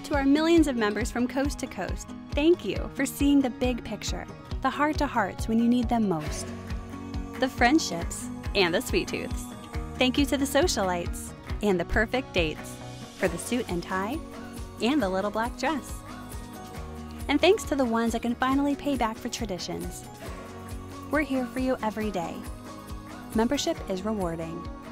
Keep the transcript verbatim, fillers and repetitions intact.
To our millions of members from coast to coast, thank you for seeing the big picture, the heart-to-hearts when you need them most, the friendships and the sweet tooths. Thank you to the socialites and the perfect dates, for the suit and tie and the little black dress. And thanks to the ones that can finally pay back for traditions. We're here for you every day. Membership is rewarding.